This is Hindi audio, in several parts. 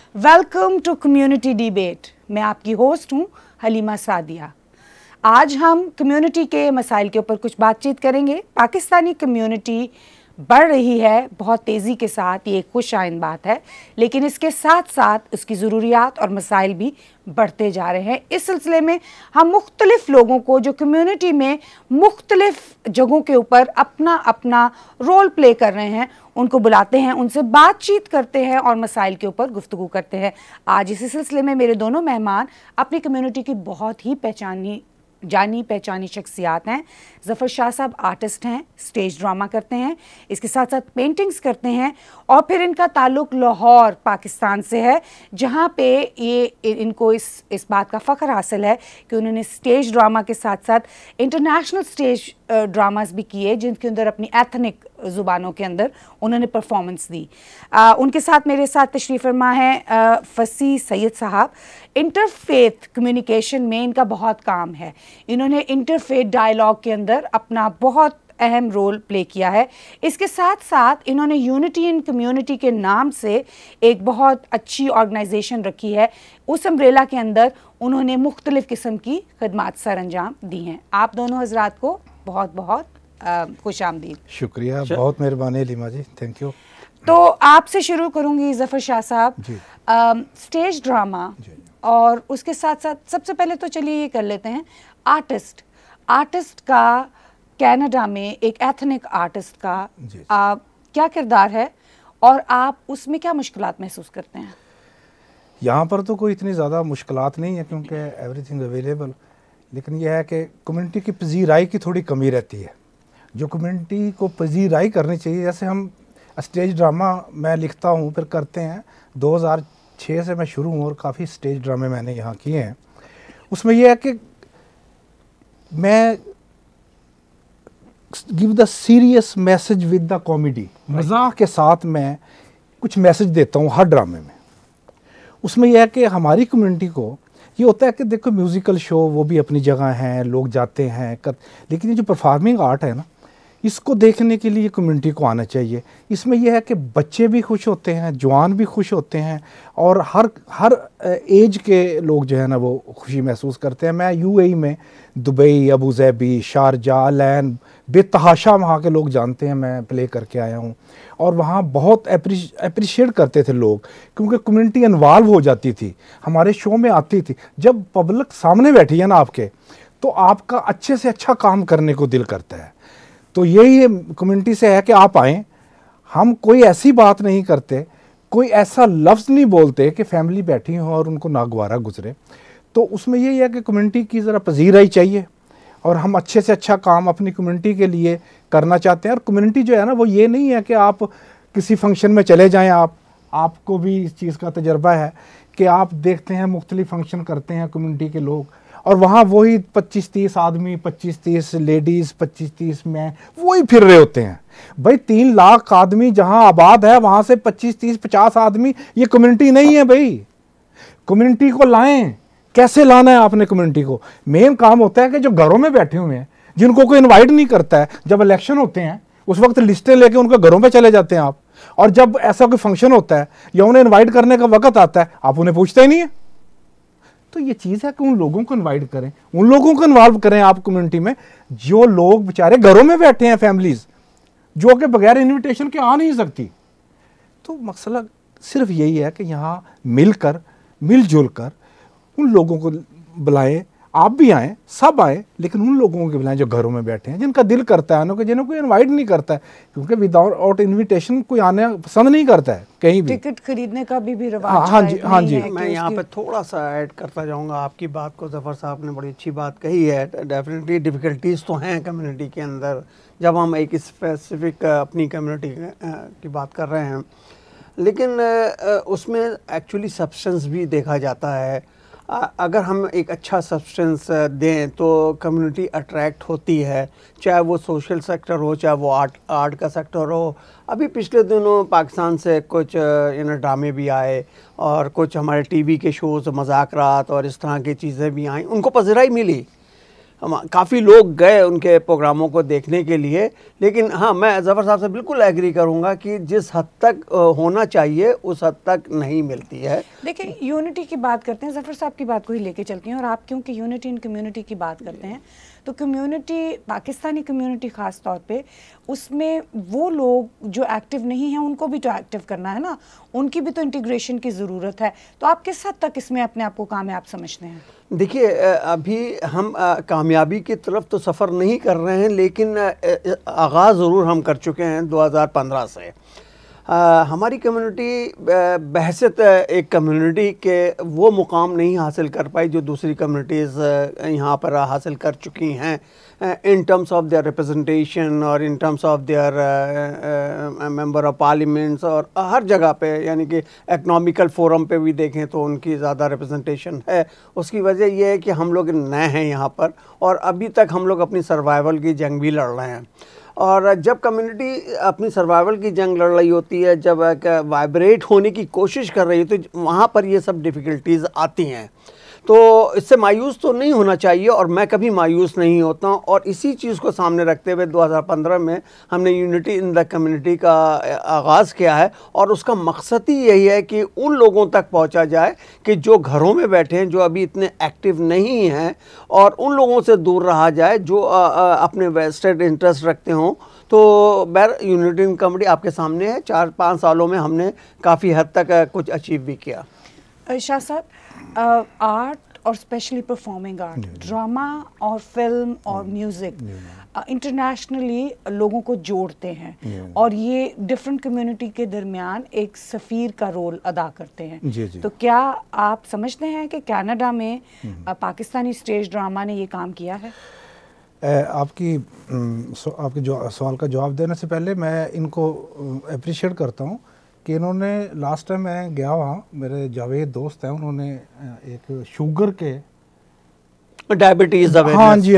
Welcome to community debate. मैं आपकी होस्ट हूं हलीमा सादिया। आज हम कम्युनिटी के मसाइल के ऊपर कुछ बातचीत करेंगे। पाकिस्तानी कम्युनिटी बढ़ रही है बहुत तेज़ी के साथ, ये एक खुश आइन बात है, लेकिन इसके साथ साथ उसकी ज़रूरियात और मसाइल भी बढ़ते जा रहे हैं। इस सिलसिले में हम मुख्तलिफ लोगों को जो कम्युनिटी में मुख्तलिफ जगहों के ऊपर अपना अपना रोल प्ले कर रहे हैं उनको बुलाते हैं, उनसे बातचीत करते हैं और मसाइल के ऊपर गुफ्तगू करते हैं। आज इसी सिलसिले में मेरे दोनों मेहमान अपनी कम्युनिटी की बहुत ही जानी पहचानी शख्सियात हैं। ज़फ़र शाह साहब आर्टिस्ट हैं, स्टेज ड्रामा करते हैं, इसके साथ साथ पेंटिंग्स करते हैं और फिर इनका ताल्लुक़ लाहौर पाकिस्तान से है, जहाँ पे ये इनको इस बात का फ़ख्र हासिल है कि उन्होंने स्टेज ड्रामा के साथ साथ इंटरनेशनल स्टेज ड्रामास भी किए, जिनके अंदर अपनी एथनिक ज़ुबानों के अंदर उन्होंने परफॉर्मेंस दी। उनके साथ मेरे साथ तशरीफ़ फरमा है फसी सैयद साहब। इंटरफेथ कम्युनिकेशन में इनका बहुत काम है। इन्होंने इंटरफेथ डायलॉग के अंदर अपना बहुत अहम रोल प्ले किया है। इसके साथ साथ इन्होंने यूनिटी इन कम्युनिटी के नाम से एक बहुत अच्छी ऑर्गेनाइजेशन रखी है। उस अम्ब्रेला के अंदर उन्होंने मुख्तलिफ़ किस्म की खदमात सर अंजाम दी हैं। आप दोनों हजरात को बहुत बहुत खुश आमदीद। शुक्रिया, बहुत मेहरबानी लीमा जी, थैंक यू। तो आपसे शुरू करूंगी ज़फ़र शाह साहब। स्टेज ड्रामा और उसके साथ साथ सबसे पहले तो चलिए ये कर लेते हैं, आर्टिस्ट का कनाडा में एक एथनिक आर्टिस्ट का क्या किरदार है और आप उसमें क्या मुश्किलात महसूस करते हैं? यहाँ पर तो कोई इतनी ज़्यादा मुश्किलात नहीं है क्योंकि एवरीथिंग अवेलेबल, लेकिन यह है कि कम्युनिटी की पजीराई की थोड़ी कमी रहती है। जो कम्युनिटी को पजीराई करनी चाहिए, जैसे हम स्टेज ड्रामा मैं लिखता हूँ फिर करते हैं, 2006 से मैं शुरू हूँ और काफ़ी स्टेज ड्रामे मैंने यहाँ किए हैं। उसमें यह है कि मैं give the serious message with the comedy, मजाक के साथ मैं कुछ मैसेज देता हूँ हर ड्रामे में। उसमें यह है कि हमारी कम्युनिटी को ये होता है कि देखो म्यूज़िकल शो वो भी अपनी जगह हैं, लोग जाते हैं लेकिन ये जो परफॉर्मिंग आर्ट है ना, इसको देखने के लिए कम्युनिटी को आना चाहिए। इसमें यह है कि बच्चे भी खुश होते हैं, जवान भी खुश होते हैं और हर एज के लोग जो है ना वो खुशी महसूस करते हैं। मैं यूएई में Dubai, Abu Dhabi, Sharjah, Al Ain, बेतहाशा वहाँ के लोग जानते हैं, मैं प्ले करके आया हूँ और वहाँ बहुत अप्रिशिएट करते थे लोग, क्योंकि कम्युनिटी इन्वॉल्व हो जाती थी, हमारे शो में आती थी। जब पब्लिक सामने बैठी है ना आपके, तो आपका अच्छे से अच्छा काम करने को दिल करता है। तो यही कम्युनिटी से है कि आप आएँ, हम कोई ऐसी बात नहीं करते, कोई ऐसा लफ्ज़ नहीं बोलते कि फैमिली बैठी हो और उनको नागवारा गुजरे। तो उसमें यही है कि कम्युनिटी की ज़रा पजीराई चाहिए और हम अच्छे से अच्छा काम अपनी कम्युनिटी के लिए करना चाहते हैं। और कम्युनिटी जो है ना वो ये नहीं है कि आप किसी फंक्शन में चले जाएं, आपको भी इस चीज़ का तजर्बा है कि आप देखते हैं मुख्तलिफ फंक्शन करते हैं कम्युनिटी के लोग और वहाँ वही 25-30 आदमी, 25-30 लेडीज़, 25-30 मैन वही फिर रहे होते हैं। भाई 3 लाख आदमी जहाँ आबाद है वहाँ से 25-30-50 आदमी, ये कम्युनिटी नहीं है भाई। कम्युनिटी को लाएं, कैसे लाना है आपने कम्युनिटी को? मेन काम होता है कि जो घरों में बैठे हुए हैं, जिनको कोई इनवाइट नहीं करता है, जब इलेक्शन होते हैं उस वक्त लिस्टें लेके उनके घरों पे चले जाते हैं आप, और जब ऐसा कोई फंक्शन होता है या उन्हें इनवाइट करने का वक्त आता है आप उन्हें पूछते ही नहीं है। तो ये चीज़ है कि उन लोगों को इनवाइट करें, उन लोगों को इन्वॉल्व करें आप कम्युनिटी में, जो लोग बेचारे घरों में बैठे हैं, फैमिलीज जो कि बगैर इन्विटेशन के आ नहीं सकती। तो मसला सिर्फ यही है कि यहाँ मिलजुल कर उन लोगों को बुलाएं, आप भी आएँ, सब आए, लेकिन उन लोगों को बुलाएं जो घरों में बैठे हैं, जिनका दिल करता है आने, जिन्हें कोई इनवाइट नहीं करता है, क्योंकि विदाउट इनविटेशन कोई आने पसंद नहीं करता है कहीं भी। टिकट खरीदने का भी रिवाज। हाँ जी। मैं यहाँ पे थोड़ा सा ऐड करता जाऊँगा आपकी बात को। ज़फ़र साहब ने बड़ी अच्छी बात कही है। डेफिनेटली डिफ़िकल्टीज़ तो हैं कम्युनिटी के अंदर जब हम एक स्पेसिफिक अपनी कम्युनिटी की बात कर रहे हैं, लेकिन उसमें एक्चुअली सब्सटेंस भी देखा जाता है। अगर हम एक अच्छा सब्सटेंस दें तो कम्युनिटी अट्रैक्ट होती है, चाहे वो सोशल सेक्टर हो, चाहे वो आर्ट का सेक्टर हो। अभी पिछले दिनों पाकिस्तान से कुछ ड्रामे भी आए और कुछ हमारे टीवी के शोज़, मज़ाकरात और इस तरह की चीज़ें भी आई, उनको पज़िराई मिली। हम काफ़ी लोग गए उनके प्रोग्रामों को देखने के लिए, लेकिन हाँ मैं ज़फ़र साहब से बिल्कुल एग्री करूँगा कि जिस हद तक होना चाहिए उस हद तक नहीं मिलती है। देखिए यूनिटी की बात करते हैं, ज़फ़र साहब की बात को ही लेके चलती हैं, और आप क्योंकि यूनिटी इन कम्युनिटी की बात करते हैं, तो कम्युनिटी, पाकिस्तानी कम्युनिटी ख़ास तौर पे, उसमें वो लोग जो एक्टिव नहीं हैं उनको भी तो एक्टिव करना है ना, उनकी भी तो इंटीग्रेशन की ज़रूरत है। तो आप किस हद तक इसमें अपने आप को कामयाब समझते हैं? देखिए अभी हम कामयाबी की तरफ तो सफ़र नहीं कर रहे हैं, लेकिन आगाज़ ज़रूर हम कर चुके हैं 2015 से। हमारी कम्युनिटी बहसत एक कम्युनिटी के वो मुकाम नहीं हासिल कर पाई जो दूसरी कम्युनिटीज़ यहाँ पर हासिल कर चुकी हैं, in terms of their representation और in terms of their member of parliaments, और हर जगह पे, यानी कि इकनॉमिकल फोरम पे भी देखें तो उनकी ज़्यादा रिप्रेजेंटेशन है। उसकी वजह यह है कि हम लोग नए हैं यहाँ पर, और अभी तक हम लोग अपनी सर्वाइवल की जंग भी लड़ रहे हैं। और जब कम्युनिटी अपनी सर्वाइवल की जंग लड़ रही होती है, जब वाइब्रेट होने की कोशिश कर रही है, तो वहाँ पर ये सब डिफ़िकल्टीज़ आती हैं। तो इससे मायूस तो नहीं होना चाहिए, और मैं कभी मायूस नहीं होता हूँ। और इसी चीज़ को सामने रखते हुए 2015 में हमने यूनिटी इन द कम्युनिटी का आगाज़ किया है, और उसका मकसद ही यही है कि उन लोगों तक पहुँचा जाए कि जो घरों में बैठे हैं, जो अभी इतने एक्टिव नहीं हैं, और उन लोगों से दूर रहा जाए जो अपने वेस्टेड इंटरेस्ट रखते हों। तो बैर यूनिटी इन कम्युनिटी आपके सामने है, 4-5 सालों में हमने काफ़ी हद तक कुछ अचीव भी किया। शाह साहब, आर्ट और स्पेशली परफॉर्मिंग आर्ट, ड्रामा और फिल्म और म्यूज़िक इंटरनेशनली लोगों को जोड़ते हैं, और ये डिफरेंट कम्युनिटी के दरमियान एक सफ़ीर का रोल अदा करते हैं। तो क्या आप समझते हैं कि कनाडा में पाकिस्तानी स्टेज ड्रामा ने ये काम किया है? आपके जो सवाल का जवाब देने से पहले मैं इनको अप्रिशिएट करता हूँ कि इन्होंने, लास्ट टाइम मैं गया वहाँ, मेरे जावेद दोस्त हैं, उन्होंने एक शुगर के डायबिटीज़, हाँ जी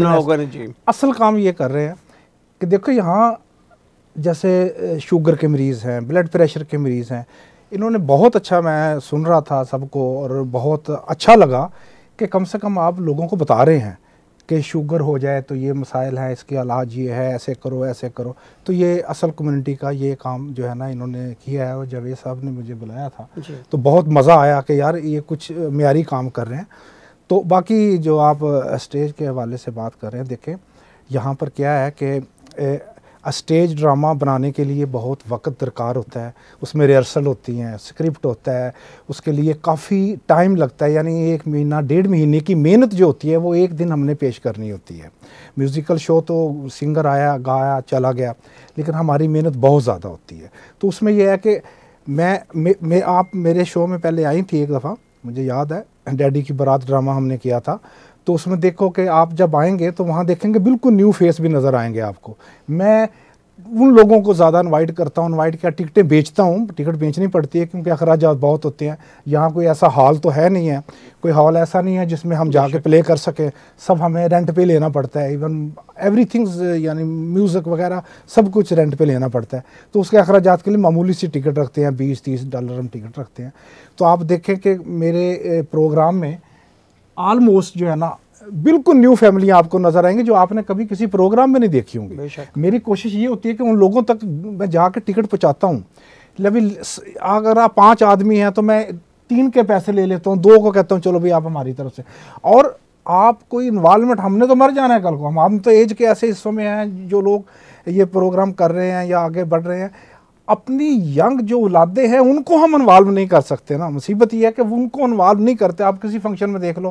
असल काम ये कर रहे हैं कि देखो यहाँ जैसे शुगर के मरीज़ हैं, ब्लड प्रेशर के मरीज़ हैं, इन्होंने बहुत अच्छा, मैं सुन रहा था सबको और बहुत अच्छा लगा कि कम से कम आप लोगों को बता रहे हैं कि शुगर हो जाए तो ये मसाइल हैं, इसके इलाज ये है, ऐसे करो ऐसे करो। तो ये असल कम्युनिटी का ये काम जो है ना इन्होंने किया है, और जावेद साहब ने मुझे बुलाया था तो बहुत मज़ा आया कि यार ये कुछ मियारी काम कर रहे हैं। तो बाकी जो आप स्टेज के हवाले से बात कर रहे हैं, देखें यहाँ पर क्या है कि स्टेज ड्रामा बनाने के लिए बहुत वक्त दरकार होता है, उसमें रिहर्सल होती हैं, स्क्रिप्ट होता है, उसके लिए काफ़ी टाइम लगता है, यानी 1 महीना 1.5 महीने की मेहनत जो होती है वो एक दिन हमने पेश करनी होती है। म्यूज़िकल शो तो सिंगर आया, गाया, चला गया, लेकिन हमारी मेहनत बहुत ज़्यादा होती है। तो उसमें यह है कि मैं आप मेरे शो में पहले आई थी एक दफ़ा, मुझे याद है, डैडी की बारात ड्रामा हमने किया था। तो उसमें देखो कि आप जब आएंगे तो वहाँ देखेंगे बिल्कुल न्यू फेस भी नज़र आएंगे आपको। मैं उन लोगों को ज़्यादा इनवाइट करता हूँ, इनवाइट क्या, टिकटें बेचता हूँ, टिकट बेचनी पड़ती है क्योंकि अखराजात बहुत होते हैं। यहाँ कोई ऐसा हॉल तो है नहीं है, कोई हॉल ऐसा नहीं है जिसमें हम जाके प्ले कर सकें, सब हमें रेंट पे लेना पड़ता है। इवन एवरीथिंग्स, यानी म्यूज़िक वगैरह सब कुछ रेंट पे लेना पड़ता है। तो उसके अखराजात के लिए मामूली सी टिकट रखते हैं, $20-30 हम टिकट रखते हैं। तो आप देखें कि मेरे प्रोग्राम में ऑलमोस्ट जो है ना बिल्कुल न्यू फैमिली आपको नजर आएंगी जो आपने कभी किसी प्रोग्राम में नहीं देखी होंगी। मेरी कोशिश ये होती है कि उन लोगों तक मैं जाकर टिकट पहुंचाता हूँ। लेकिन अगर आप 5 आदमी हैं तो मैं 3 के पैसे ले लेता हूँ, 2 को कहता हूँ चलो भाई आप हमारी तरफ से। और आप कोई इन्वॉल्वमेंट, हमने तो मर जाना है कल को, हम तो एज के ऐसे हिस्सों में हैं जो लोग ये प्रोग्राम कर रहे हैं या आगे बढ़ रहे हैं, अपनी यंग जो औलादे हैं उनको हम इन्वॉल्व नहीं कर सकते ना। मुसीबत ये है कि उनको इन्वॉल्व नहीं करते। आप किसी फंक्शन में देख लो,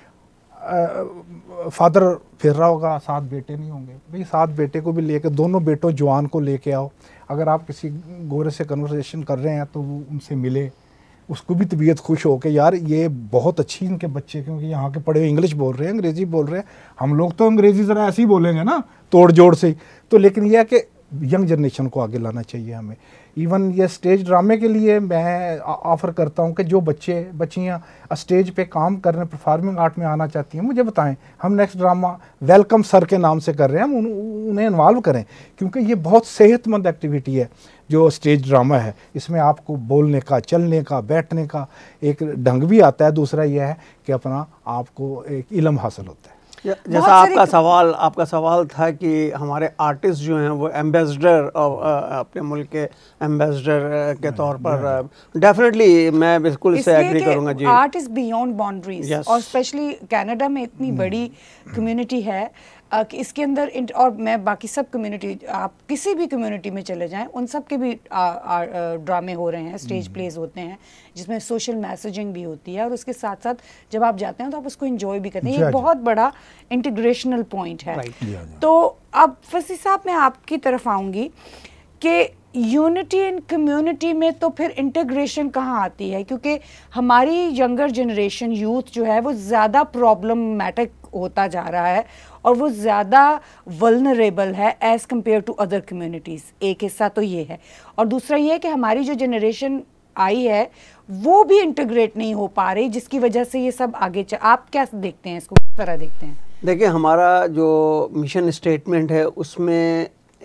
फादर फिर रहा होगा, 7 बेटे नहीं होंगे, भाई 7 बेटे को भी लेके, दोनों बेटों जवान को लेके आओ। अगर आप किसी गोरे से कन्वर्सेशन कर रहे हैं तो वो उनसे मिले, उसको भी तबीयत खुश हो के यार ये बहुत अच्छी इनके बच्चे, क्योंकि यहाँ के पढ़े हुए इंग्लिश बोल रहे हैं, अंग्रेज़ी बोल रहे हैं। हम लोग तो अंग्रेज़ी ज़रा ऐसे ही बोलेंगे ना, तोड़ जोड़ से ही। तो लेकिन यह है कि यंग जनरेशन को आगे लाना चाहिए हमें। इवन ये स्टेज ड्रामे के लिए मैं ऑफ़र करता हूँ कि जो बच्चियाँ स्टेज पे काम कर रहे हैं, परफॉर्मिंग आर्ट में आना चाहती हैं, मुझे बताएं। हम नेक्स्ट ड्रामा वेलकम सर के नाम से कर रहे हैं, हम उन्हें इन्वॉल्व करें, क्योंकि ये बहुत सेहतमंद एक्टिविटी है जो स्टेज ड्रामा है। इसमें आपको बोलने का, चलने का, बैठने का एक ढंग भी आता है। दूसरा यह है कि अपना आपको एक इल्म हासिल होता है। जैसा आपका सवाल था कि हमारे आर्टिस्ट जो हैं वो एम्बेसडर अपने मुल्क के एम्बेसडर के तौर पर, डेफिनेटली मैं बिल्कुल इससे एग्री करूंगा जी। आर्ट इज बियॉन्ड बाउंड्रीज, और स्पेशली कनाडा में इतनी बड़ी कम्युनिटी है कि इसके अंदर और मैं बाकी सब कम्युनिटी, आप किसी भी कम्युनिटी में चले जाएं, उन सब के भी ड्रामे हो रहे हैं, स्टेज प्लेज होते हैं जिसमें सोशल मैसेजिंग भी होती है, और उसके साथ साथ जब आप जाते हैं तो आप उसको एंजॉय भी करते हैं। ये एक बहुत बड़ा इंटीग्रेशनल पॉइंट है। तो अब फसी साहब मैं आपकी तरफ आऊँगी कि यूनिटी इन कम्युनिटी में तो फिर इंटीग्रेशन कहाँ आती है, क्योंकि हमारी यंगर जनरेशन यूथ जो है वो ज़्यादा प्रॉब्लमैटिक होता जा रहा है और वो ज़्यादा वल्नरेबल है as compare to other communities. एक हिस्सा तो ये है, और दूसरा ये है कि हमारी जो जनरेशन आई है वो भी इंटीग्रेट नहीं हो पा रही, जिसकी वजह से ये सब आगे आप क्या देखते हैं इसको, किस तरह देखते हैं? देखिए, हमारा जो मिशन स्टेटमेंट है उसमें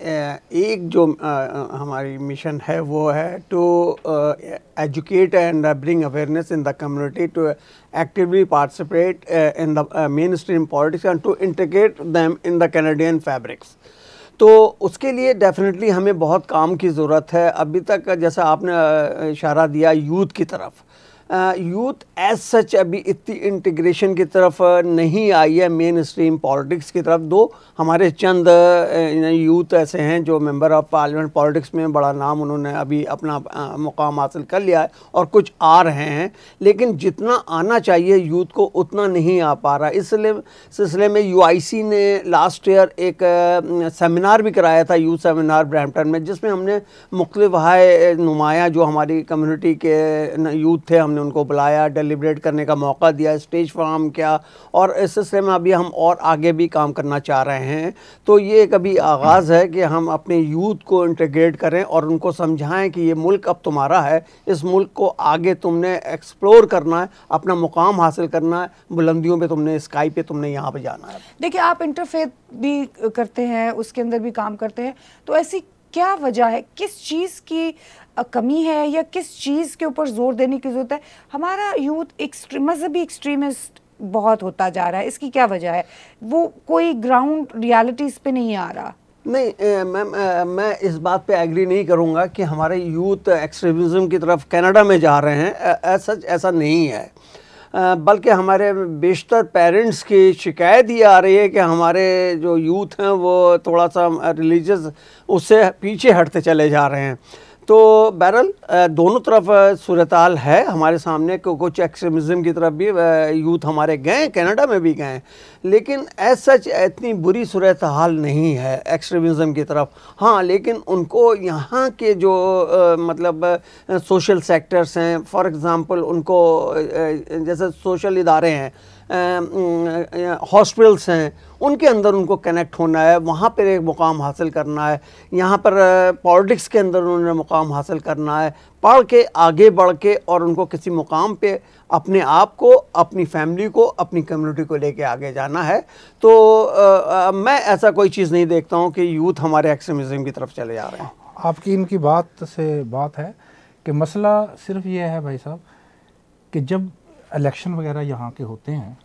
एक जो हमारी मिशन है वो है to educate and bring awareness in the community, to actively participate in the main stream politics and to integrate them in the Canadian fabrics. तो उसके लिए डेफिनेटली हमें बहुत काम की ज़रूरत है। अभी तक जैसा आपने इशारा दिया यूथ की तरफ, यूथ एज सच अभी इतनी इंटीग्रेशन की तरफ नहीं आई है, मेन स्ट्रीम पॉलिटिक्स की तरफ। दो हमारे चंद यूथ ऐसे हैं जो मेंबर ऑफ पार्लियामेंट पॉलिटिक्स में बड़ा नाम उन्होंने अभी अपना मुकाम हासिल कर लिया है, और कुछ आ रहे हैं, लेकिन जितना आना चाहिए यूथ को उतना नहीं आ पा रहा। इसलिए सिलसिले में यूआईसी ने लास्ट ईयर एक सेमिनार भी कराया था, यूथ सेमिनार ब्रैम्पटन में, जिसमें हमने मुख्तलिफ हाय नुमाया जो हमारी कम्युनिटी के यूथ थे, उनको बुलाया, डेलिब्रेट करने का मौका दिया, स्टेज फॉर्म किया, और इस सिलसिले में अभी हम और आगे भी काम करना चाह रहे हैं। तो ये एक अभी आगाज़ है कि हम अपने यूथ को इंटीग्रेट करें और उनको समझाएं कि ये मुल्क अब तुम्हारा है, इस मुल्क को आगे तुमने एक्सप्लोर करना है, अपना मुकाम हासिल करना है, बुलंदियों पे तुमने, स्काई पे तुमने यहाँ पे जाना है। देखिए, आप इंटरफेथ भी करते हैं, उसके अंदर भी काम करते हैं, तो ऐसी क्या वजह है, किस चीज़ की कमी है या किस चीज़ के ऊपर जोर देने की ज़रूरत है? हमारा यूथ मजहबी एक्सट्रीमिस्ट बहुत होता जा रहा है, इसकी क्या वजह है? वो कोई ग्राउंड रियलिटीज़ पे नहीं आ रहा। नहीं, मैं इस बात पे एग्री नहीं करूँगा कि हमारे यूथ एक्सट्रीमिज़म की तरफ कनाडा में जा रहे हैं, सच ऐसा नहीं है। बल्कि हमारे बेशतर पेरेंट्स की शिकायत ये आ रही है कि हमारे जो यूथ हैं वो थोड़ा सा रिलीजियस उससे पीछे हटते चले जा रहे हैं। तो बहरहाल दोनों तरफ सूरत-हाल है हमारे सामने, कुछ एक्सट्रीमिज़म की तरफ भी यूथ हमारे गए, कनाडा में भी गए, लेकिन एज सच इतनी बुरी सूरत-हाल नहीं है एक्सट्रीमिज़म की तरफ। हाँ, लेकिन उनको यहाँ के जो मतलब सोशल सेक्टर्स हैं, फॉर एग्ज़ाम्पल उनको जैसे सोशल इदारे हैं, हॉस्पिटल्स हैं, उनके अंदर उनको कनेक्ट होना है, वहाँ पर एक मुकाम हासिल करना है। यहाँ पर पॉलिटिक्स के अंदर उन्होंने मुकाम हासिल करना है, पढ़ के आगे बढ़ के, और उनको किसी मुकाम पे अपने आप को, अपनी फैमिली को, अपनी कम्युनिटी को लेके आगे जाना है। तो मैं ऐसा कोई चीज़ नहीं देखता हूँ कि यूथ हमारे एक्सट्रीमिज़म की तरफ चले जा रहे हैं। आपकी इनकी बात से बात है कि मसला सिर्फ ये है भाई साहब कि जब इलेक्शन वगैरह यहाँ के होते हैं,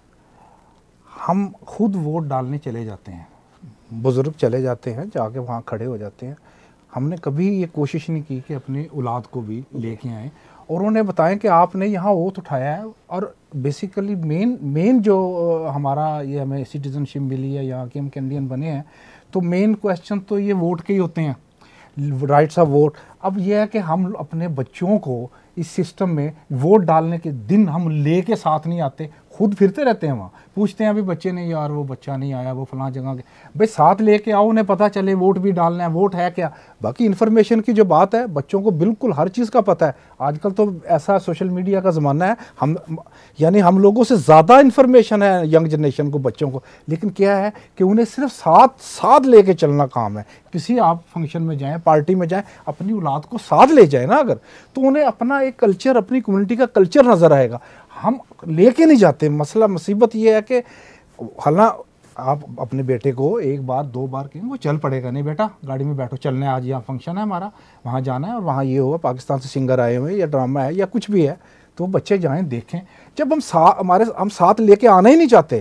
हम खुद वोट डालने चले जाते हैं, बुज़ुर्ग चले जाते हैं, जाके वहाँ खड़े हो जाते हैं। हमने कभी ये कोशिश नहीं की कि अपनी औलाद को भी लेके आएँ और उन्हें बताएं कि आपने यहाँ वोट उठाया है। और बेसिकली मेन जो हमारा ये हमें सिटीज़नशिप मिली है, यहाँ के हम कैनेडियन बने हैं, तो मेन क्वेश्चन तो ये वोट के ही होते हैं, राइट्स ऑफ वोट। अब यह है कि हम अपने बच्चों को इस सिस्टम में वोट डालने के दिन हम लेके साथ नहीं आते, खुद फिरते रहते हैं वहाँ, पूछते हैं अभी बच्चे नहीं, यार वो बच्चा नहीं आया, वो फलां जगह के, भाई साथ लेके आओ, उन्हें पता चले वोट भी डालना है, वोट है क्या। बाकी इन्फॉर्मेशन की जो बात है, बच्चों को बिल्कुल हर चीज़ का पता है। आजकल तो ऐसा सोशल मीडिया का ज़माना है, हम लोगों से ज़्यादा इन्फॉर्मेशन है यंग जनरेशन को, बच्चों को। लेकिन क्या है कि उन्हें सिर्फ साथ लेके चलना काम है। किसी आप फंक्शन में जाएँ, पार्टी में जाएँ, अपनी औलाद को साथ ले जाए ना अगर, तो उन्हें अपना एक कल्चर, अपनी कम्युनिटी का कल्चर नज़र आएगा। हम लेके नहीं जाते। मसला मुसीबत ये है कि हालांकि आप अपने बेटे को एक बार दो बार कहेंगे, वो चल पड़ेगा, नहीं बेटा गाड़ी में बैठो, चलना है, आज यहाँ फंक्शन है हमारा, वहाँ जाना है, और वहाँ ये होगा, पाकिस्तान से सिंगर आए हुए हैं, या ड्रामा है या कुछ भी है, तो बच्चे जाएं देखें। जब हम साथ लेके आना ही नहीं चाहते,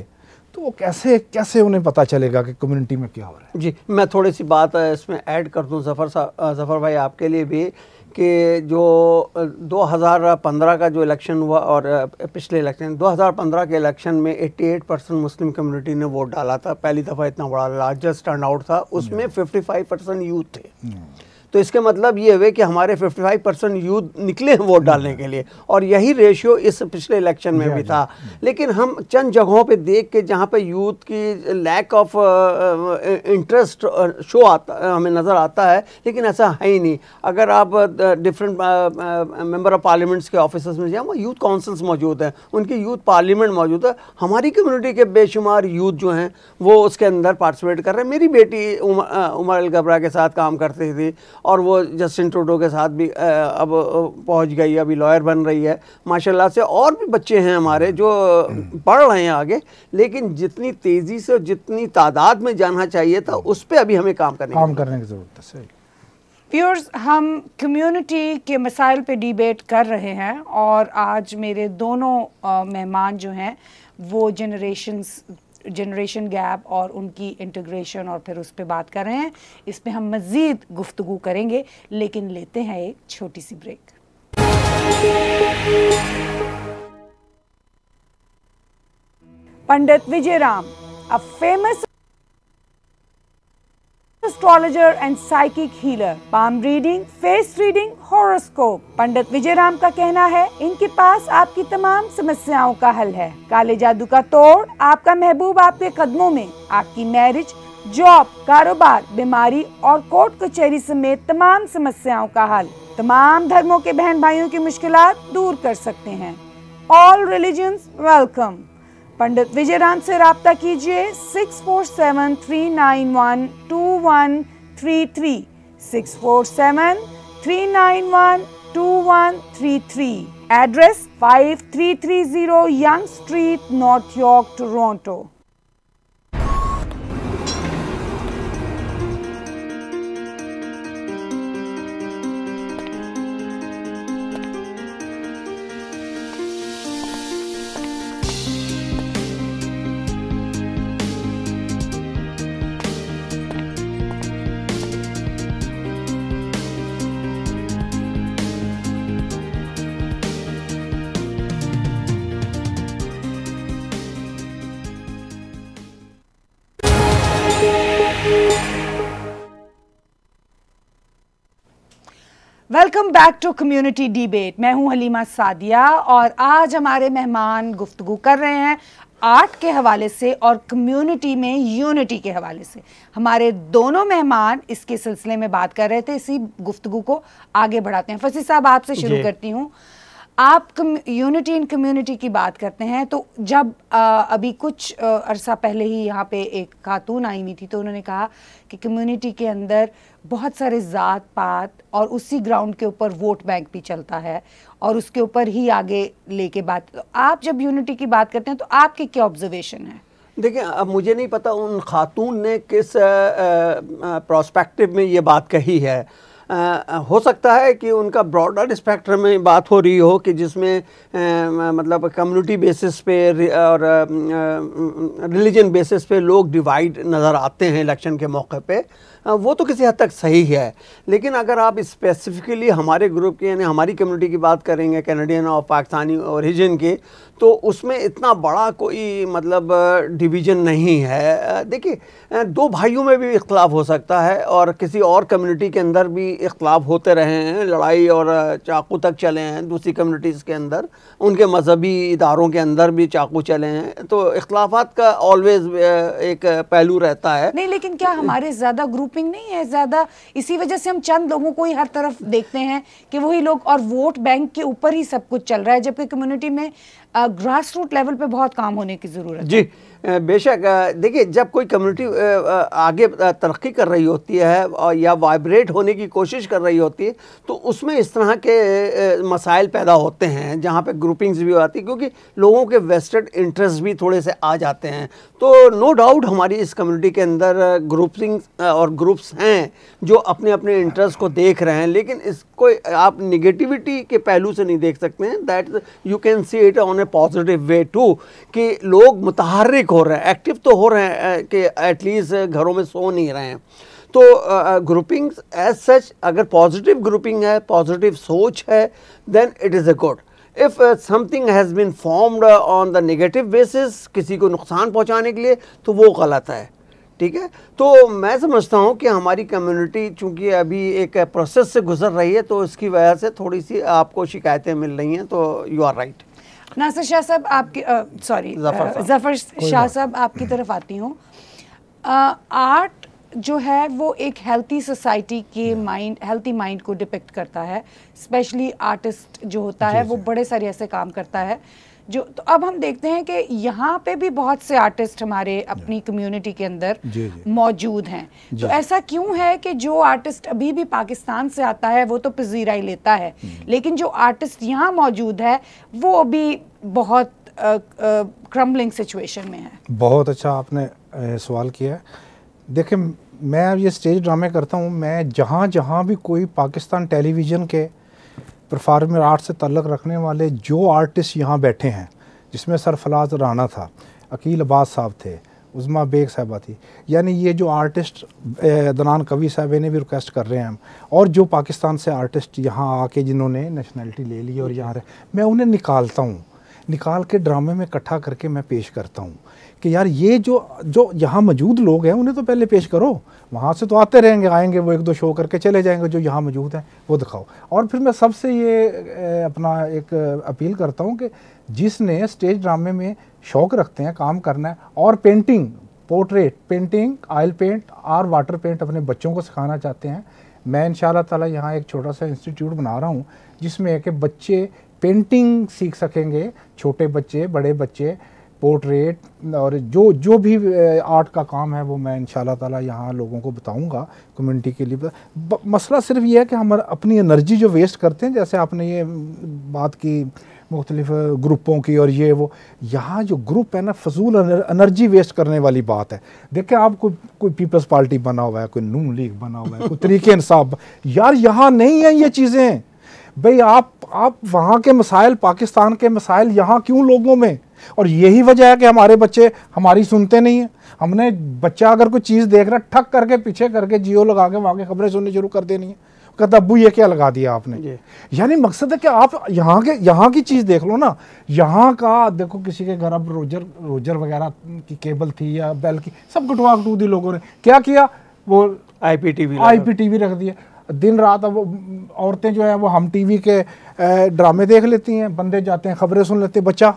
तो वो कैसे कैसे उन्हें पता चलेगा कि कम्युनिटी में क्या हो रहा है? जी, मैं थोड़ी सी बात इसमें ऐड कर दूं ज़फ़र भाई आपके लिए भी, कि जो 2015 का जो इलेक्शन हुआ और पिछले इलेक्शन 2015 के इलेक्शन में 88% मुस्लिम कम्युनिटी ने वोट डाला था। पहली दफ़ा इतना बड़ा लार्जेस्ट टर्नआउट था, उसमें 55% यूथ थे। तो इसके मतलब ये हुए कि हमारे 55% यूथ निकले वोट डालने के लिए, और यही रेशियो इस पिछले इलेक्शन में भी था। लेकिन हम चंद जगहों पे देख के जहाँ पे यूथ की लैक ऑफ इंटरेस्ट शो आता हमें नज़र आता है, लेकिन ऐसा है ही नहीं। अगर आप डिफरेंट मेंबर ऑफ पार्लियामेंट्स के ऑफिस में जाएँ, वहाँ यूथ काउंसिल्स मौजूद हैं, उनकी यूथ पार्लियामेंट मौजूद है। हमारी कम्युनिटी के बेशुमार यूथ जो हैं वो उसके अंदर पार्टिसिपेट कर रहे हैं। मेरी बेटी उमर अल गबरा के साथ काम करती थी, और वो जस्टिन ट्रूडो के साथ भी अब पहुंच गई, अभी लॉयर बन रही है माशाल्लाह से। और भी बच्चे हैं हमारे जो पढ़ रहे हैं आगे, लेकिन जितनी तेज़ी से और जितनी तादाद में जाना चाहिए था, उस पर अभी हमें काम करने की ज़रूरत है। व्यूअर्स, हम कम्युनिटी के मसाइल पे डिबेट कर रहे हैं, और आज मेरे दोनों मेहमान जो हैं वो जनरेशन गैप और उनकी इंटीग्रेशन और फिर उस पर बात कर रहे हैं। इस पे हम मज़ीद गुफ्तगू करेंगे, लेकिन लेते हैं एक छोटी सी break. Pandit Vijay Ram, a famous astrologer and psychic healer, palm reading, face reading, horoscope। Pandit Vijay Ram का कहना है इनके पास आपकी तमाम समस्याओं का हल है। काले जादू का तोड़, आपका महबूब आपके कदमों में। आपकी मैरिज, जॉब, कारोबार, बीमारी और कोर्ट कचहरी समेत तमाम समस्याओं का हल। तमाम धर्मों के बहन भाइयों की मुश्किलात दूर कर सकते हैं। All religions welcome. Pandit Vijay Ram से राब्ता कीजिए 647-391-2133 647-391-2133। Address 5330 Yonge street, North York, Toronto. Welcome back to community debate. मैं हूं हलीमा सादिया, और आज हमारे मेहमान गुफ्तगू कर रहे हैं आर्ट के हवाले से और कम्युनिटी में यूनिटी के हवाले से। हमारे दोनों मेहमान इसके सिलसिले में बात कर रहे थे, इसी गुफ्तगू को आगे बढ़ाते हैं। फसी साहब, आपसे शुरू करती हूँ। आप यूनिटी इन कम्युनिटी की बात करते हैं, तो जब अभी कुछ अरसा पहले ही यहाँ पे एक खातून आई हुई थी, तो उन्होंने कहा कि कम्युनिटी के अंदर बहुत सारे ज़ात पात और उसी ग्राउंड के ऊपर वोट बैंक भी चलता है, और उसके ऊपर ही आगे लेके बात। तो आप जब यूनिटी की बात करते हैं तो आपके क्या ऑब्जर्वेशन है? देखिए, अब मुझे नहीं पता उन खातून ने किस प्रोस्पेक्टिव में ये बात कही है। हो सकता है कि उनका ब्रॉडर स्पेक्ट्रम में बात हो रही हो, कि जिसमें मतलब कम्युनिटी बेसिस पे और रिलीजन बेसिस पे लोग डिवाइड नज़र आते हैं इलेक्शन के मौके पे। वो तो किसी हद तक सही है, लेकिन अगर आप स्पेसिफिकली हमारे ग्रुप की यानी हमारी कम्युनिटी की बात करेंगे, कैनेडियन और पाकिस्तानी ओरिजिन की, तो उसमें इतना बड़ा कोई मतलब डिवीज़न नहीं है। देखिए, दो भाइयों में भी इख्तलाफ हो सकता है, और किसी और कम्युनिटी के अंदर भी इख्तलाफ होते रहे हैं, लड़ाई और चाकू तक चले हैं दूसरी कम्युनिटीज़ के अंदर, उनके मजहबी इदारों के अंदर भी चाकू चले हैं। तो इख्तलाफात का ऑलवेज एक पहलू रहता है। नहीं, लेकिन क्या हमारे ज़्यादा ग्रुपिंग नहीं है ज़्यादा? इसी वजह से हम चंद लोगों को ही हर तरफ देखते हैं कि वही लोग, और वोट बैंक के ऊपर ही सब कुछ चल रहा है, जबकि कम्युनिटी में ग्रास रूट लेवल पे बहुत काम होने की ज़रूरत है। जी बेशक। देखिए, जब कोई कम्युनिटी आगे तरक्की कर रही होती है और या वाइब्रेट होने की कोशिश कोशिश कर रही होती है, तो उसमें इस तरह के मसाइल पैदा होते हैं जहाँ पे ग्रुपिंग्स भी आती है, क्योंकि लोगों के वेस्टेड इंटरेस्ट भी थोड़े से आ जाते हैं। तो नो डाउट हमारी इस कम्युनिटी के अंदर ग्रुपिंग्स और ग्रुप्स हैं जो अपने अपने इंटरेस्ट को देख रहे हैं, लेकिन इसको आप निगेटिविटी के पहलू से नहीं देख सकते हैं। That you can see it on a positive way too, कि लोग मुतहर्रिक हो रहे हैं, एक्टिव तो हो रहे हैं कि एटलीस्ट घरों में सो नहीं रहे हैं। तो ग्रुपिंग्स एज सच अगर पॉजिटिव ग्रुपिंग है, पॉजिटिव सोच है, then it is a good. If something has been formed on the negative basis, किसी को नुकसान पहुंचाने के लिए, तो वो गलत है। ठीक है, तो मैं समझता हूँ कि हमारी कम्युनिटी चूँकि अभी एक प्रोसेस से गुजर रही है, तो इसकी वजह से थोड़ी सी आपको शिकायतें मिल रही हैं। तो you are right. Nasir Shah साहब आपकी सॉरी जफर शाह साहब आपकी तरफ आती हूँ। आर्ट जो है वो एक हेल्थी सोसाइटी के हेल्थी माइंड को डिपिक्ट करता है। स्पेशली आर्टिस्ट जो होता है वो बड़े सारे ऐसे काम करता है जो, तो अब हम देखते हैं कि यहाँ पे भी बहुत से आर्टिस्ट हमारे अपनी कम्युनिटी के अंदर मौजूद हैं। तो ऐसा क्यों है कि जो आर्टिस्ट अभी भी पाकिस्तान से आता है वो तो पजीरा ही लेता है, लेकिन जो आर्टिस्ट यहाँ मौजूद है वो अभी बहुत क्रम्बलिंग सिचुएशन में है? बहुत अच्छा आपने सवाल किया है। देखिए, मैं अब ये स्टेज ड्रामे करता हूँ, मैं जहाँ जहाँ भी कोई पाकिस्तान टेलीविज़न के परफॉर्मर आर्ट से ताल्लुक़ रखने वाले जो आर्टिस्ट यहाँ बैठे हैं, जिसमें सरफराज राना था, अकील अब्बास साहब थे, उज़मा बेग साहबा थी, यानी ये जो आर्टिस्ट दनान कवि साहब ने भी रिक्वेस्ट कर रहे हैं हम, और जो पाकिस्तान से आर्टिस्ट यहाँ आके जिन्होंने नेशनलिटी ले ली और यहाँ रहे, मैं उन्हें निकालता हूँ, निकाल के ड्रामे में इकट्ठा करके मैं पेश करता हूँ कि यार ये जो यहाँ मौजूद लोग हैं उन्हें तो पहले पेश करो, वहाँ से तो आते रहेंगे, आएंगे वो एक दो शो करके चले जाएंगे, जो यहाँ मौजूद हैं वो दिखाओ। और फिर मैं सबसे ये अपना एक अपील करता हूँ कि जिसने स्टेज ड्रामे में शौक़ रखते हैं काम करना है, और painting, portrait painting, oil paint और वाटर पेंट अपने बच्चों को सिखाना चाहते हैं, मैं इंशाल्लाह ताला यहाँ एक छोटा सा इंस्टीट्यूट बना रहा हूँ जिसमें है कि बच्चे पेंटिंग सीख सकेंगे, छोटे बच्चे, बड़े बच्चे, पोर्ट्रेट और जो भी आर्ट का काम है वो मैं इंशाल्लाह ताला यहाँ लोगों को बताऊँगा कम्युनिटी के लिए। मसला सिर्फ ये है कि हम अपनी एनर्जी जो वेस्ट करते हैं, जैसे आपने ये बात की मुख्तलिफ ग्रुपों की और ये वो, यहाँ जो ग्रुप है ना फजूल एनर्जी वेस्ट करने वाली बात है। देखिए, आप कोई पीपल्स पार्टी बना हुआ है, कोई नून लीग बना हुआ है, कोई तरीके इंसाफ, यार यहाँ नहीं है ये चीज़ें भाई। आप वहाँ के मसाइल, पाकिस्तान के मसाइल यहाँ क्यों लोगों में, और यही वजह है कि हमारे बच्चे हमारी सुनते नहीं हैं। हमने बच्चा अगर कोई चीज़ देख रहा है, ठक करके पीछे करके जियो लगा के वहाँ की खबरें सुननी शुरू कर देनी है, कहता अब्बू ये क्या लगा दिया आपने। यानी मकसद है कि आप यहाँ की चीज़ देख लो ना। यहाँ का देखो, किसी के घर अब रोजर वगैरह की केबल थी या बेल की, सब कटवा कटू दी लोगों ने, क्या किया, वो IPTV रख दिया। दिन रात अब औरतें जो है वो हम टीवी के ड्रामे देख लेती हैं, बंदे जाते हैं खबरें सुन लेते हैं। बच्चा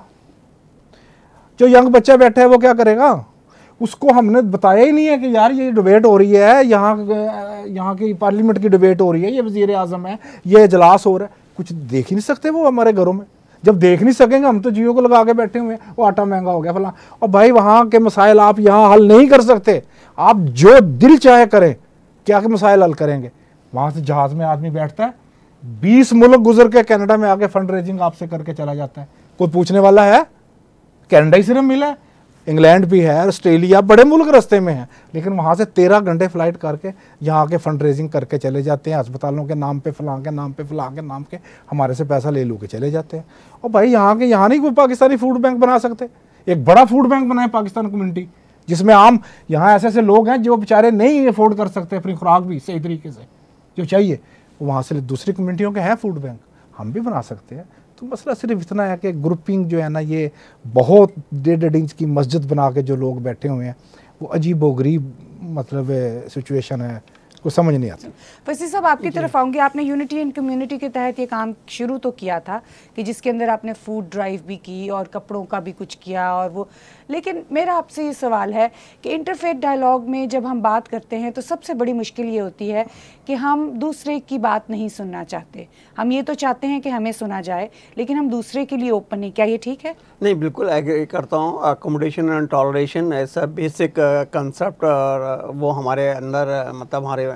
जो यंग बच्चा बैठा है वो क्या करेगा, उसको हमने बताया ही नहीं है कि यार ये डिबेट हो रही है, यहाँ की पार्लियामेंट की डिबेट हो रही है, ये वज़ीर आज़म है, ये इजलास हो रहा है, कुछ देख ही नहीं सकते वो हमारे घरों में। जब देख नहीं सकेंगे, हम तो जियो को लगा के बैठे हुए हैं, वो आटा महंगा हो गया फला, और भाई वहाँ के मसाइल आप यहाँ हल नहीं कर सकते। आप जो दिल चाहे करें, क्या के मसाइल हल करेंगे। वहाँ से जहाज़ में आदमी बैठता है, 20 मुल्क गुजर के कनाडा में आके फंड रेजिंग आपसे करके चला जाता है, कोई पूछने वाला है। कनाडा ही सिर्फ मिला है, इंग्लैंड भी है, ऑस्ट्रेलिया, बड़े मुल्क रास्ते में हैं, लेकिन वहाँ से 13 घंटे फ्लाइट करके यहाँ आके फंड रेजिंग करके चले जाते हैं, अस्पतालों के नाम पे, फलां के नाम पे, फलां के नाम के, हमारे से पैसा ले लू के चले जाते हैं। और भाई यहाँ नहीं कोई पाकिस्तानी फूड बैंक बना सकते, एक बड़ा फूड बैंक बनाए पाकिस्तान कम्युनिटी, जिसमें आम यहाँ ऐसे लोग हैं जो बेचारे नहीं अफोर्ड कर सकते अपनी खुराक भी सही तरीके से जो चाहिए, वहाँ से दूसरी कम्युनिटियों के हैं फूड बैंक, हम भी बना सकते हैं। तो मसला सिर्फ इतना है कि ग्रुपिंग जो है ना, ये बहुत 1.5 इंच की मस्जिद बना के जो लोग बैठे हुए हैं, वो अजीब व गरीब मतलब सिचुएशन है, कुछ समझ नहीं आता। फसी साहब, आपकी तरफ आऊँगी। आपने यूनिटी एंड कम्युनिटी के तहत ये काम शुरू तो किया था कि जिसके अंदर आपने फूड ड्राइव भी की और कपड़ों का भी कुछ किया और वो, लेकिन मेरा आपसे ये सवाल है कि इंटरफेथ डायलॉग में जब हम बात करते हैं तो सबसे बड़ी मुश्किल ये होती है कि हम दूसरे की बात नहीं सुनना चाहते। हम ये तो चाहते हैं कि हमें सुना जाए, लेकिन हम दूसरे के लिए ओपन नहीं। क्या ये ठीक है? नहीं, बिल्कुल एग्री करता हूँ। अकोमोडेशन एंड टॉलरेशन ऐसा बेसिक कंसेप्ट वो हमारे अंदर मतलब हमारे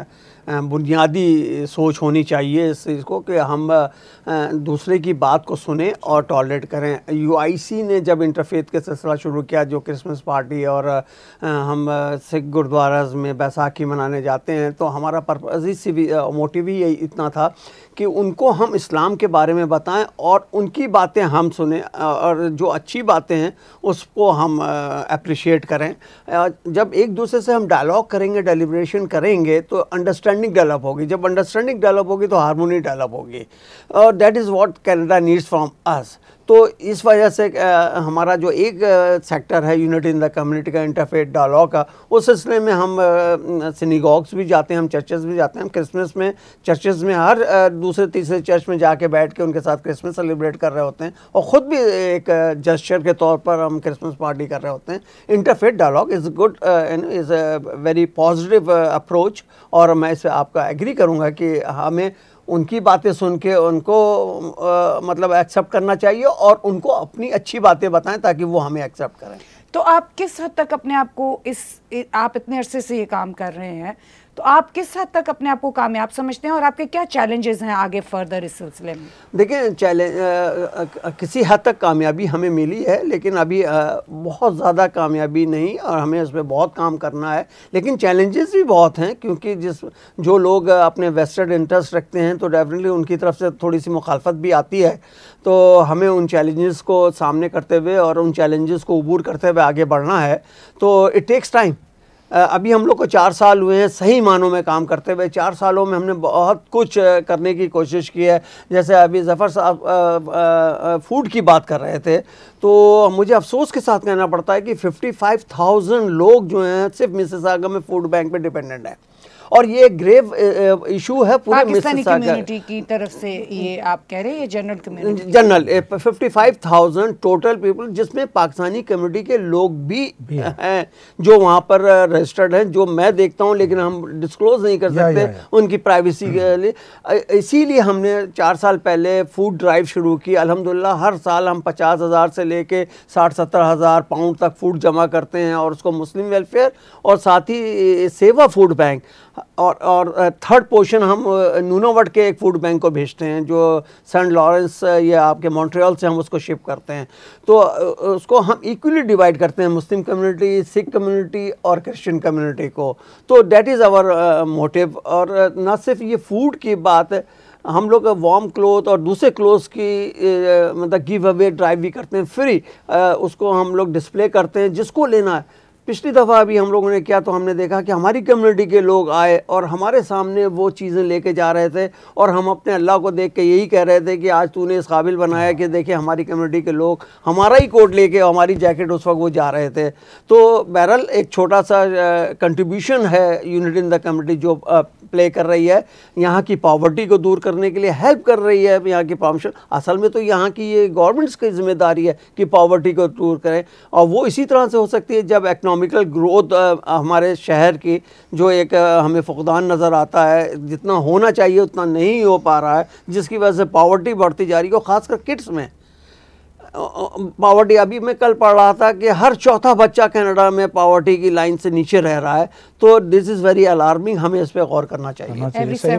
बुनियादी सोच होनी चाहिए इस चीज़ को कि हम दूसरे की बात को सुने और टॉलरेट करें। यूआईसी ने जब इंटरफेथ के सिलसिला शुरू किया, जो क्रिसमस पार्टी और हम सिख गुरुद्वाराज में बैसाखी मनाने जाते हैं, तो हमारा पर्पज़ ही मोटिव ही इतना था कि उनको हम इस्लाम के बारे में बताएं और उनकी बातें हम सुने और जो अच्छी बातें हैं उसको हम अप्रिशिएट करें। जब एक दूसरे से हम डायलॉग करेंगे, डेलिब्रेशन करेंगे, तो अंडरस्टैंडिंग डेवलप होगी। जब अंडरस्टैंडिंग डेवलप होगी तो हारमोनी डेवलप होगी, और that is what Canada needs from us. तो इस वजह से हमारा जो एक सेक्टर है यूनिटी इन द कम्युनिटी का, इंटरफेथ डायलॉग का, उस सिलसिले में हम सिनेगॉग्स भी जाते हैं, हम चर्चेस भी जाते हैं। हम क्रिसमस में चर्चेस में हर दूसरे तीसरे चर्च में जाके बैठ के उनके साथ क्रिसमस सेलिब्रेट कर रहे होते हैं, और ख़ुद भी एक जेस्चर के तौर पर हम क्रिसमस पार्टी कर रहे होते हैं। Interfaith dialogue is good, is a very positive approach, और मैं इस पर आपका एग्री करूँगा कि हमें उनकी बातें सुन के उनको मतलब एक्सेप्ट करना चाहिए और उनको अपनी अच्छी बातें बताएं ताकि वो हमें एक्सेप्ट करें। तो आप किस हद तक अपने आप को आप इतने अरसे से ये काम कर रहे हैं, तो आप किस हद तक अपने आप को कामयाब समझते हैं और आपके क्या चैलेंजेस हैं आगे फर्दर इस सिलसिले में? देखिए, किसी हद तक कामयाबी हमें मिली है, लेकिन अभी बहुत ज़्यादा कामयाबी नहीं, और हमें उस पर बहुत काम करना है। लेकिन चैलेंजेस भी बहुत हैं, क्योंकि जो लोग अपने वेस्टेड इंटरेस्ट रखते हैं तो डेफिनेटली उनकी तरफ से थोड़ी सी मुखालफत भी आती है। तो हमें उन चैलेंजेस को सामने करते हुए और उन चैलेंजेस को अबूर करते हुए आगे बढ़ना है। तो इट टेक्स टाइम। अभी हम लोग को 4 साल हुए हैं सही मानों में काम करते हुए। 4 सालों में हमने बहुत कुछ करने की कोशिश की है। जैसे अभी ज़फ़र साहब फूड की बात कर रहे थे, तो मुझे अफसोस के साथ कहना पड़ता है कि 55,000 लोग जो हैं सिर्फ मिसिसागा में फूड बैंक पे डिपेंडेंट हैं, और ये ग्रेव इशू है पूरे पाकिस्तानी कम्युनिटी की तरफ से। ये आप कह रहे हैं ये general community? General 55,000 total people, जिसमें पाकिस्तानी कम्युनिटी के लोग भी हैं जो वहाँ पर रजिस्टर्ड हैं, जो मैं देखता हूँ, लेकिन हम डिस्क्लोज नहीं कर सकते उनकी प्राइवेसी के लिए। इसीलिए हमने 4 साल पहले फूड ड्राइव शुरू की। अल्हम्दुलिल्लाह हर साल हम 50,000 से लेके 60-70,000 पाउंड तक फूड जमा करते हैं, और उसको मुस्लिम वेलफेयर और साथ ही सेवा फूड बैंक और थर्ड पोर्शन हम नूनोवट के एक फूड बैंक को भेजते हैं, जो सेंट लॉरेंस या आपके मॉन्ट्रियल से हम उसको शिप करते हैं। तो उसको हम इक्वली डिवाइड करते हैं, मुस्लिम कम्युनिटी, सिख कम्युनिटी और क्रिश्चियन कम्युनिटी को। तो दैट इज़ आवर मोटिव। और न सिर्फ ये फूड की बात है, हम लोग वार्म क्लोथ और दूसरे क्लोथ्स की मतलब गिव अवे ड्राइव भी करते हैं फ्री। उसको हम लोग डिस्प्ले करते हैं जिसको लेना है। पिछली दफ़ा अभी हम लोगों ने किया तो हमने देखा कि हमारी कम्युनिटी के लोग आए और हमारे सामने वो चीज़ें लेके जा रहे थे, और हम अपने अल्लाह को देख के यही कह रहे थे कि आज तूने इस काबिल बनाया कि देखिए हमारी कम्युनिटी के लोग हमारा ही कोट लेके हमारी जैकेट उस वक्त वो जा रहे थे। तो बहरहाल एक छोटा सा कंट्रीब्यूशन है यूनिटी इन द कम्युनिटी जो प्ले कर रही है, यहाँ की पॉवर्टी को दूर करने के लिए हेल्प कर रही है। यहाँ की प्रमोशन असल में तो यहाँ की ये गवर्नमेंट्स की जिम्मेदारी है कि पॉवर्टी को दूर करें, और वो इसी तरह से हो सकती है जब इकोनॉमिकल ग्रोथ हमारे शहर की जो एक हमें फुकदान नज़र आता है, जितना होना चाहिए उतना नहीं हो पा रहा है, जिसकी वजह से पॉवर्टी बढ़ती जा रही है, खासकर किड्स में पॉवर्टी। अभी मैं कल पढ़ रहा था कि हर चौथा बच्चा कनाडा में पॉवर्टी की लाइन से नीचे रह रहा है। तो दिस इज़ वेरी अलार्मिंग, हमें इस पर गौर करना चाहिए।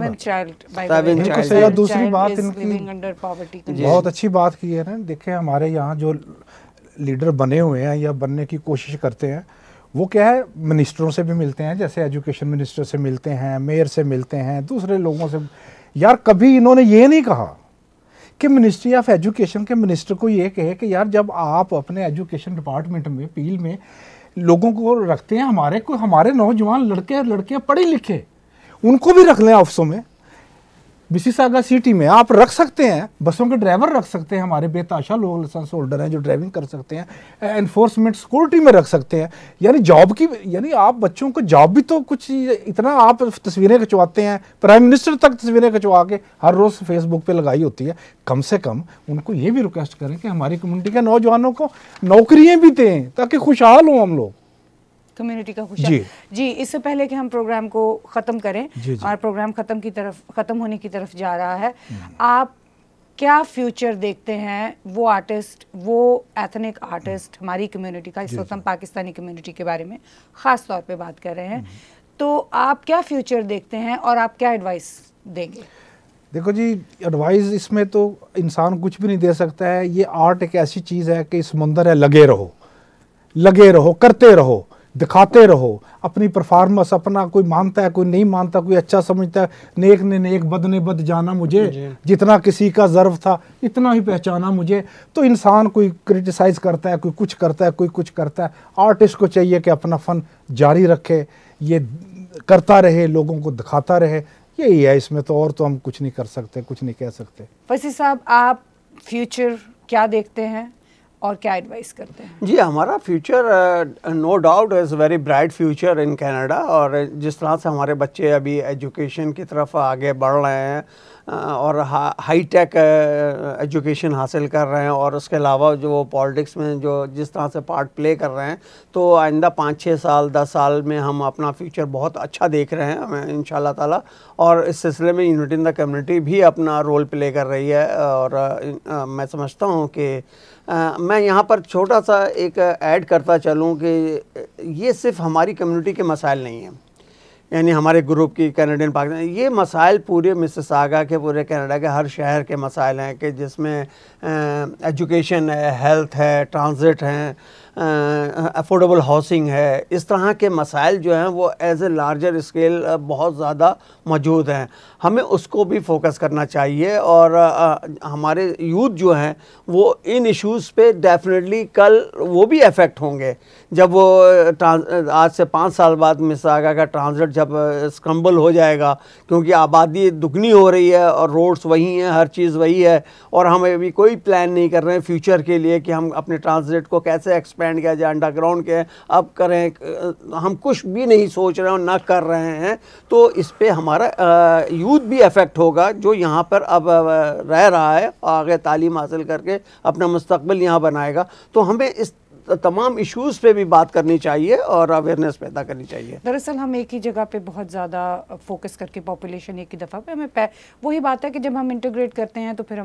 दूसरी बात इनकी बहुत अच्छी बात की है ना। देखिए हमारे यहाँ जो लीडर बने हुए हैं या बनने की कोशिश करते हैं, वो क्या है, मिनिस्टरों से भी मिलते हैं, जैसे एजुकेशन मिनिस्टर से मिलते हैं, मेयर से मिलते हैं, दूसरे लोगों से। यार कभी इन्होंने ये नहीं कहा कि मिनिस्ट्री ऑफ एजुकेशन के मिनिस्टर को ये कहे कि यार जब आप अपने एजुकेशन डिपार्टमेंट में पील में लोगों को रखते हैं, हमारे नौजवान लड़कियां पढ़े लिखे, उनको भी रख लें ऑफिसों में। मिसिसागा सिटी में आप रख सकते हैं, बसों के ड्राइवर रख सकते हैं, हमारे बेताशा लोग लाइसेंस होल्डर हैं जो ड्राइविंग कर सकते हैं, एनफोर्समेंट सिक्योरिटी में रख सकते हैं। यानी जॉब की, यानी आप बच्चों को जॉब भी तो कुछ इतना आप तस्वीरें खिंचवाते हैं, प्राइम मिनिस्टर तक तस्वीरें खिंचवा के हर रोज़ फेसबुक पे लगाई होती है। कम से कम उनको ये भी रिक्वेस्ट करें कि हमारी कम्युनिटी के नौजवानों को नौकरियाँ भी दें ताकि खुशहाल हों हम लोग, कम्युनिटी का खुशहाल। जी, इससे पहले कि हम प्रोग्राम को ख़त्म करें, और प्रोग्राम ख़त्म होने की तरफ जा रहा है, आप क्या फ्यूचर देखते हैं? वो आर्टिस्ट, वो एथनिक आर्टिस्ट हमारी कम्युनिटी का, इस वक्त हम पाकिस्तानी कम्युनिटी के बारे में ख़ास तौर पे बात कर रहे हैं, तो आप क्या फ्यूचर देखते हैं और आप क्या एडवाइस देंगे? देखो जी, एडवाइस इसमें तो इंसान कुछ भी नहीं दे सकता है। ये आर्ट एक ऐसी चीज़ है कि समंदर है, लगे रहो, करते रहो, दिखाते रहो अपनी परफॉर्मेंस। अपना कोई मानता है, कोई नहीं मानता, कोई अच्छा समझता है। नेक ने नेक, बद ने बद जाना मुझे, जितना किसी का ज़र्व था इतना ही पहचाना मुझे। तो इंसान कोई क्रिटिसाइज़ करता है, कोई कुछ करता है, कोई कुछ करता है। आर्टिस्ट को चाहिए कि अपना फ़न जारी रखे, ये करता रहे, लोगों को दिखाता रहे। यही है इसमें, तो और तो हम कुछ नहीं कर सकते, कुछ नहीं कह सकते। फसी साहब, आप फ्यूचर क्या देखते हैं और क्या एडवाइस करते हैं? जी, हमारा future no doubt is very bright future in Canada. और जिस तरह से हमारे बच्चे अभी एजुकेशन की तरफ आगे बढ़ रहे हैं और हाई टेक एजुकेशन हासिल कर रहे हैं, और उसके अलावा जो पॉलिटिक्स में जो जिस तरह से पार्ट प्ले कर रहे हैं, तो आइंदा 5-6 साल 10 साल में हम अपना फ्यूचर बहुत अच्छा देख रहे हैं इंशाल्लाह ताला। और इस सिलसिले में यूनिटी इन द कम्युनिटी भी अपना रोल प्ले कर रही है। और मैं समझता हूँ कि मैं यहाँ पर छोटा सा एक ऐड करता चलूँ कि ये सिर्फ हमारी कम्युनिटी के मसाइल नहीं हैं, यानी हमारे ग्रुप की कैनेडियन पाकिस्तान, ये मसाइल पूरे मिसिसागा के, पूरे कनाडा के हर शहर के मसाइल हैं कि जिसमें एजुकेशन है, हेल्थ है, ट्रांजिट हैं, अफोर्डेबल हाउसिंग है। इस तरह के मसाइल जो हैं वो एज ए लार्जर स्केल बहुत ज़्यादा मौजूद हैं। हमें उसको भी फोकस करना चाहिए। और हमारे यूथ जो हैं वो इन इश्यूज़ पे डेफिनेटली कल वो भी अफेक्ट होंगे जब वो आज से 5 साल बाद मिसिसागा का ट्रांजिट जब स्क्रम्बल हो जाएगा, क्योंकि आबादी दुगनी हो रही है और रोड्स वही हैं, हर चीज़ वही है, और हम अभी कोई प्लान नहीं कर रहे हैं फ्यूचर के लिए कि हम अपने ट्रांजिट को कैसे एक्सपेंड किया जाए, अंडरग्राउंड के अब करें। हम कुछ भी नहीं सोच रहे हैं और ना कर रहे हैं। तो इस पे हमारा यूथ भी अफेक्ट होगा जो यहाँ पर अब रह रहा है, आगे तालीम हासिल करके अपना मुस्तकबिल यहाँ बनाएगा। तो हमें इस तमाम इश्यूज़ पे भी बात करनी चाहिए और अवेयरनेस पैदा करनी चाहिए। दरअसल हम एक ही जगह पे बहुत ज़्यादा फोकस करके पॉपुलेशन एक ही दफ़ा पे हमें वही बात है कि जब हम इंटीग्रेट करते हैं तो फिर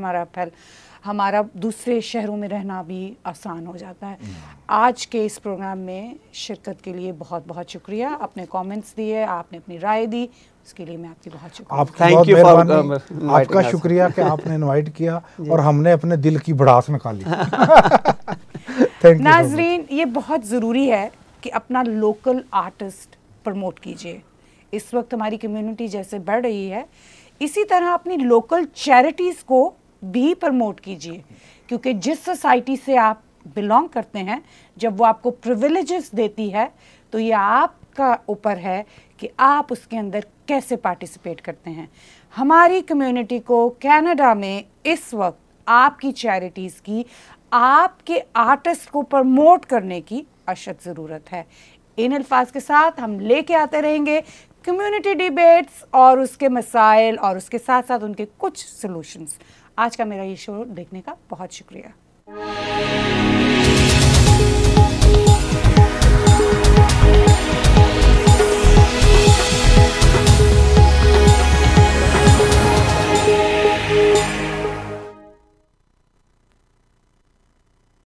हमारा दूसरे शहरों में रहना भी आसान हो जाता है। आज के इस प्रोग्राम में शिरकत के लिए बहुत बहुत शुक्रिया। आपने कमेंट्स दिए, आपने अपनी राय दी, उसके लिए मैं आपकी बहुत शुक्रिया। थैंक यू फॉर आपका शुक्रिया कि आपने इनवाइट किया और हमने अपने दिल की भड़ास निकाली। नाजरीन, ये बहुत ज़रूरी है कि अपना लोकल आर्टिस्ट प्रमोट कीजिए। इस वक्त हमारी कम्युनिटी जैसे बढ़ रही है, इसी तरह अपनी लोकल चैरिटीज़ को भी प्रमोट कीजिए, क्योंकि जिस सोसाइटी से आप बिलोंग करते हैं, जब वो आपको प्रिविलेजेस देती है तो ये आपका ऊपर है कि आप उसके अंदर कैसे पार्टिसिपेट करते हैं। हमारी कम्युनिटी को कनाडा में इस वक्त आपकी चैरिटीज़ की, आपके आर्टिस्ट को प्रमोट करने की अशद ज़रूरत है। इन अल्फाज के साथ हम लेके आते रहेंगे कम्युनिटी डिबेट्स और उसके मसाइल और उसके साथ साथ उनके कुछ सॉल्यूशंस। आज का मेरा ये शो देखने का बहुत शुक्रिया।